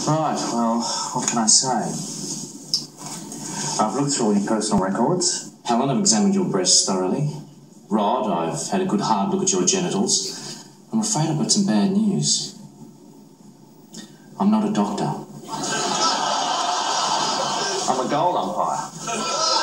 Right, well, what can I say? I've looked through all your personal records. Helen, I've examined your breasts thoroughly. Rod, I've had a good hard look at your genitals. I'm afraid I've got some bad news. I'm not a doctor. I'm a goal umpire.